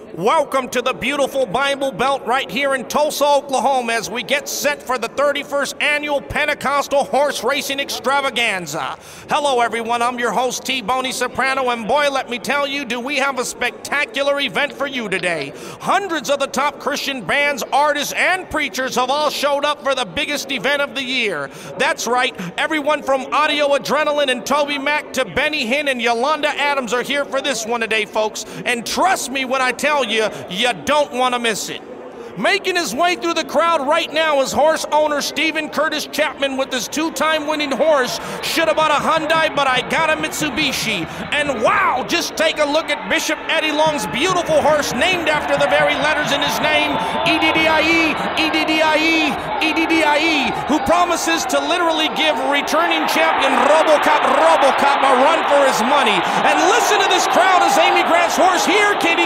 Welcome to the beautiful Bible Belt right here in Tulsa, Oklahoma, as we get set for the 31st Annual Pentecostal Horse Racing Extravaganza. Hello, everyone. I'm your host, T-Boney Soprano, and boy, let me tell you, do we have a spectacular event for you today. Hundreds of the top Christian bands, artists, and preachers have all showed up for the biggest event of the year. That's right. Everyone from Audio Adrenaline and Toby Mac to Benny Hinn and Yolanda Adams are here for this one today, folks. And trust me when I tell you, you don't want to miss it. Making his way through the crowd right now is horse owner Stephen Curtis Chapman with his two-time winning horse. Should have bought a Hyundai, but I got a Mitsubishi. And wow, just take a look at Bishop Eddie Long's beautiful horse named after the very letters in his name, EDDIE, EDDIE, EDDIE, who promises to literally give returning champion RoboCop a run for his money. And listen to this crowd as Amy Grant's horse here, Kitty,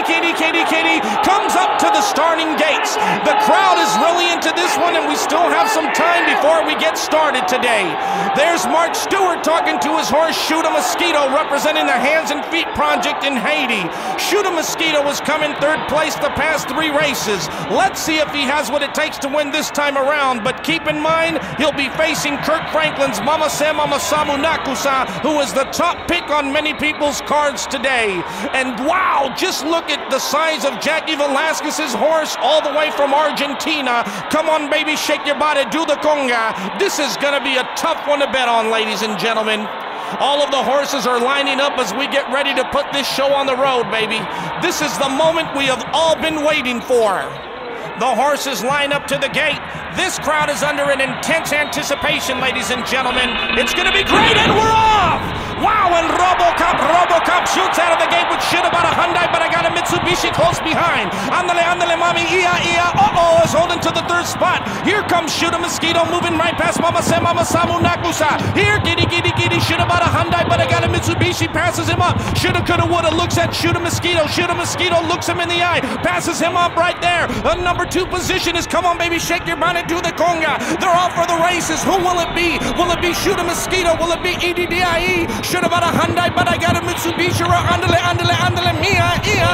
comes up to the starting gates. The crowd is really into this one, and we still have some time before we get started today. There's Mark Stewart talking to his horse, Shoot a Mosquito, representing the Hands and Feet Project in Haiti. Shoot a Mosquito has come in third place the past 3 races. Let's see if he has what it takes to win this time around, but keep in mind, he'll be facing Kirk Franklin's Mama Samu Nakusa, who is the top pick on many people's cards today. And wow, just look at the size of Jackie Velasquez's horse all the way from Argentina. Come on, baby, shake your body, do the conga. This is going to be a tough one to bet on, ladies and gentlemen. All of the horses are lining up as we get ready to put this show on the road, baby. This is the moment we have all been waiting for. The horses line up to the gate. This crowd is under an intense anticipation, ladies and gentlemen. It's going to be great, and we're off! Wow, and RoboCop shoots out of the gate with shit about a Hyundai, but I got a Mitsubishi close behind. Andale, mami, ia, is holding to the 3rd spot. Here comes Shoot a Mosquito, moving right past Mama Samu Nakusa. Here, giddy, shit about a Hyundai, but I got a Mitsubishi, passes him up. Shoulda, coulda, woulda, looks at Shoot a Mosquito. Shoot a Mosquito looks him in the eye, passes him up right there. The number 2 position is, come on, baby, shake your bonnet, do the conga. They're off for the races. Who will it be? Will it be Shoot a Mosquito? Will it be EDDIE? Should have bought a Hyundai, but I got a Mitsubishi. Andale, mia,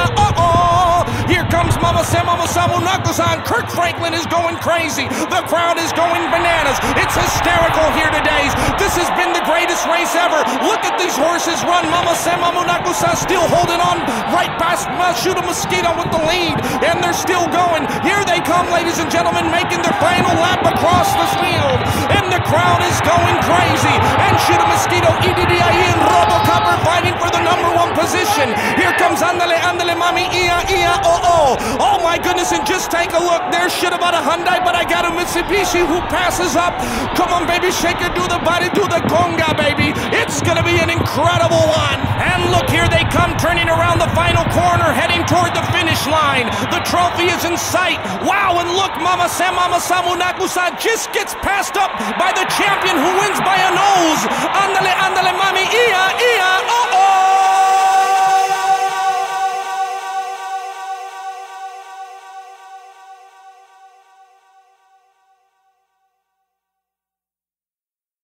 Here comes Mama Samu Nakusa. Kirk Franklin is going crazy. The crowd is going bananas. It's hysterical here today. This has been the greatest race ever. Look at these horses run. Mama Samu Nakusa still holding on right past Shoot a Mosquito with the lead, and they're still going. Here they come, ladies and gentlemen, making their final lap across the field, and the crowd is going crazy. And Shoot a Mosquito, EDDIE, and RoboCop are fighting for the number 1 position. Here comes Andale, mami, ia, oh my goodness, and just take a look. There's shit about a Hyundai, but I got a Mitsubishi who passes up. Come on, baby, shake it, do the body, do the conga, baby. It's gonna be an incredible one. And look, here they come, turning around the final corner, heading toward the finish line. The trophy is in sight. Wow, and look, Mama Samu Nakusa just gets passed up by the champion who wins by a nose. Andale, mami, ia,